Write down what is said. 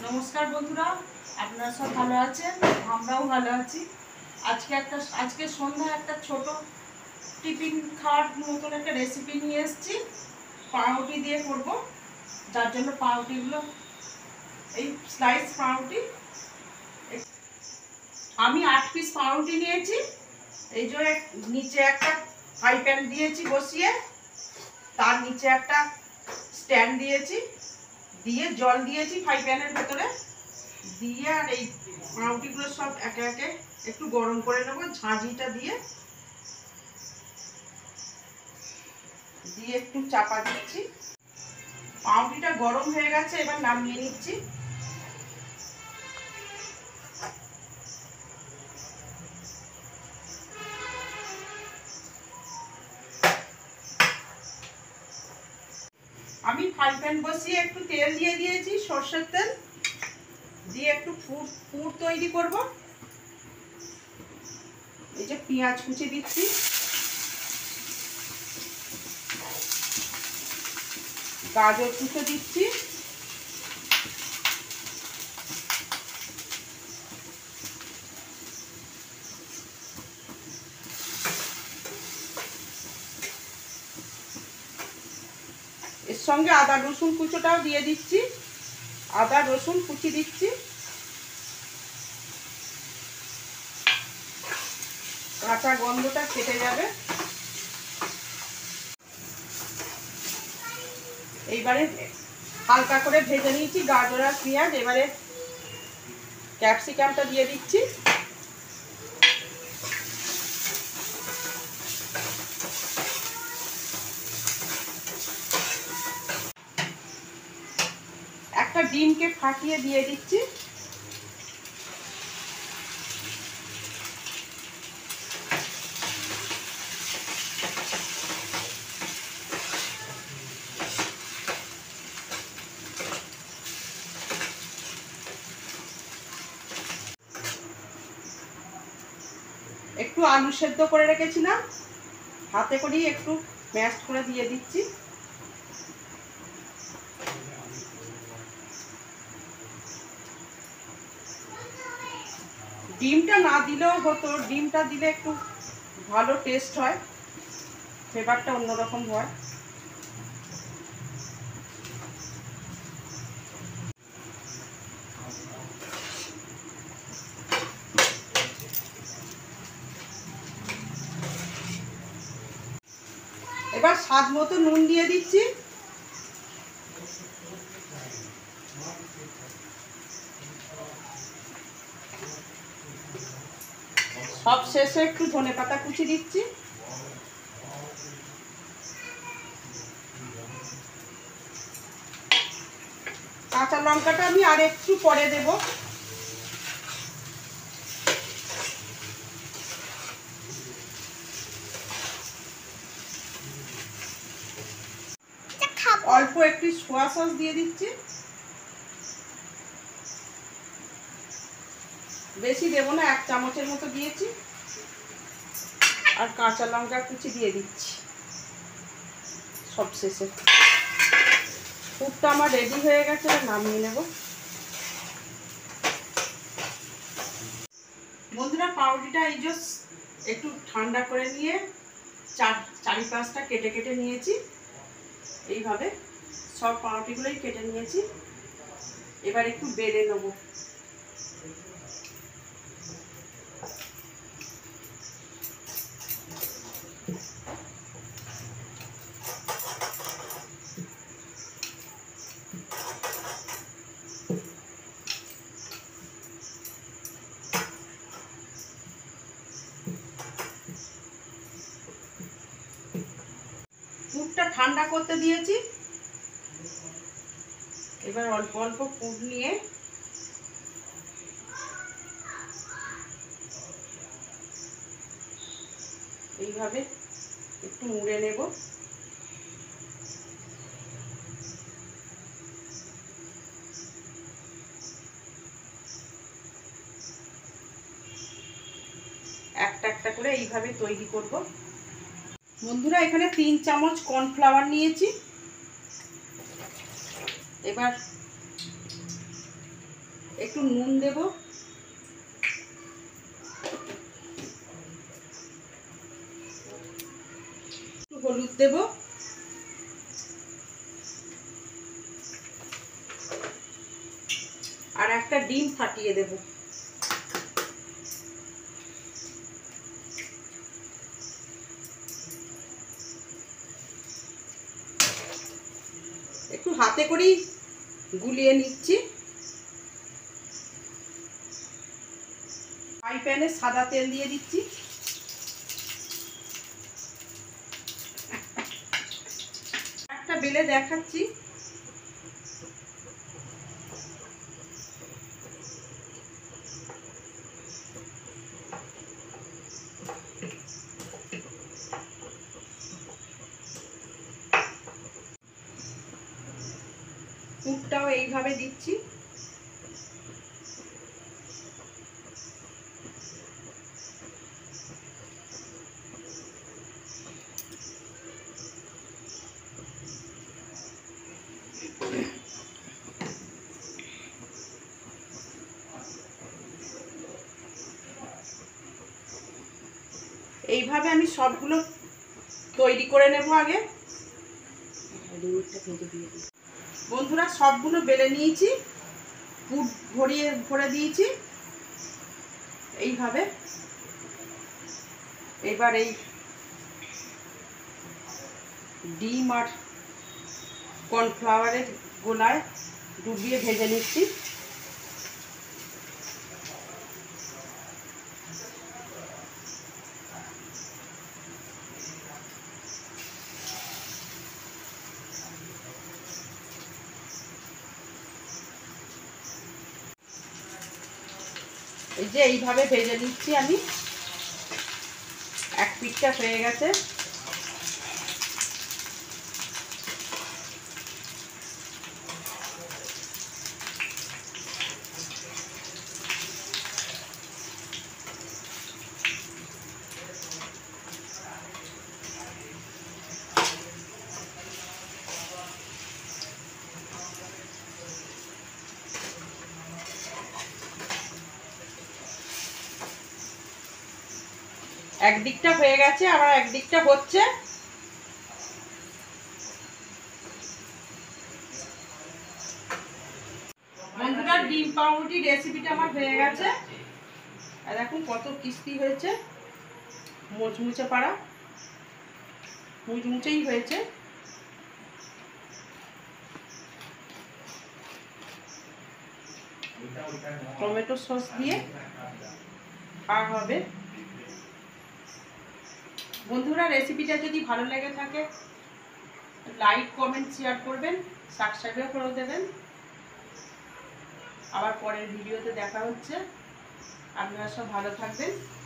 নমস্কার বন্ধুরা, আপনারা সব ভালো আছেন? আমরাও ভালো আছি। আজকে সন্ধ্যায় একটা ছোট টিফিন খাওয়ার মতন একটা রেসিপি নিয়ে এসেছি। পাউরুটি দিয়ে করব, যার জন্য পাউরুটিগুলো এই স্লাইস পাউরুটি আমি 8 পিস পাউরুটি নিয়েছি। এই যে নিচে একটা ফ্রাই প্যান দিয়েছি বসিয়ে, তার নিচে একটা স্ট্যান্ড দিয়েছি, দিয়ে জল দিয়েছি ফ্রাই প্যানের ভেতরে দিয়ে, আর এই পাউরুটিগুলো সব একে একে একটু গরম করে নেব। ঝাঁঝিটা দিয়ে দিয়ে একটু চাপা দিচ্ছি। পাউরুটিটা গরম হয়ে গেছে, এবার নামিয়ে নিচ্ছি। আমি ফ্রাই প্যান বসিয়ে একটু তেল দিয়ে দিয়েছি, সরষের তেল দিয়ে একটু পুর তৈরি করব। এই যে পেঁয়াজ কুচি দিচ্ছি, গাজর কুচো দিচ্ছি, এর সঙ্গে আদা রসুন কুচোটাও দিয়ে দিচ্ছি। আদা রসুন কুচি দিচ্ছি, কাঁচা গন্ধটা কেটে যাবে। এইবারে হালকা করে ভেজে নিয়েছি গাজর আর পেঁয়াজ। এবারে ক্যাপসিকামটা দিয়ে দিচ্ছি। একটা ডিমকে ফাটিয়ে দিয়ে দিচ্ছি। একটু আলু সেদ্ধ করে রেখেছিলাম, হাতে করেই একটু ম্যাশ করে দিয়ে দিচ্ছি। ডিমটা না দিলেও হতো, ডিমটা দিলে একটু ভালো টেস্ট হয়, ফ্লেভারটা অন্যরকম হয়। এবার স্বাদ মতো নুন দিয়ে দিচ্ছি। সব শেষে একটু ধনেপাতা কুচি দিচ্ছি। কাঁচা লঙ্কাটা আমি আর একটু পরে দেব। অল্প একটু সোয়া সস দিয়ে দিচ্ছি, বেশি দেব না, 1 চামচের মতো দিয়েছি। আর কাঁচা লঙ্কা কুচি দিয়ে দিচ্ছি সব শেষে। পুরটা আমার রেডি হয়ে গেছে, নামিয়ে নেব। বন্ধুরা, পাউরুটিটা এই যে একটু ঠান্ডা করে নিয়ে চারি পাঁচটা কেটে কেটে নিয়েছি। এইভাবে সব পাউরুটিগুলোই কেটে নিয়েছি। এবার একটু বেলে নেব। পুরটা ঠান্ডা করতে দিয়েছি। এবার অল্প অল্প পুর নিয়ে এইভাবে একটু মুড়ে নেব। একটা একটা করে এইভাবে তৈরি করব। বন্ধুরা, এখানে 3 চামচ কর্নফ্লাওয়ার নিয়েছি। এবার একটু নুন দেব, একটু হলুদ দেব, আর একটা ডিম ফাটিয়ে দেব। একটু হাতে করেই গুলিয়ে নিচ্ছি। ফ্রাই প্যানে সাদা তেল দিয়ে দিচ্ছি। একটা বেলে দেখাচ্ছি। পুরটাও এইভাবে দিচ্ছি। এইভাবে আমি সবগুলো তৈরি করে নেব। আগে বন্ধুরা সবগুলো বেলে নিয়েছি, পুর ভরে দিয়েছি এইভাবে। এবার এই ডিম আর কর্নফ্লাওয়ারের গোলায় ডুবিয়ে ভেজে নিচ্ছি। এই যে এইভাবে ভেজে নিচ্ছি আমি। এক পিঠটা হয়ে গেছে। একদিকটা হয়ে গেছে, আবার একদিকটা হচ্ছে। বন্ধুরা ডিম পাউরুটি রেসিপিটা আমার হয়ে গেছে। আর দেখুন কত ক্রিস্পি হয়েছে, মুচমুচে পাড়া, মুচমুচেই হয়েছে। টমেটো সস দিয়ে খাওয়া হবে। বন্ধুরা রেসিপিটা যদি ভালো লেগে থাকে লাইক কমেন্ট শেয়ার করবেন, সাবস্ক্রাইবও করে দেবেন। আবার পরের ভিডিওতে দেখা হচ্ছে। আপনারা সব ভালো থাকবেন।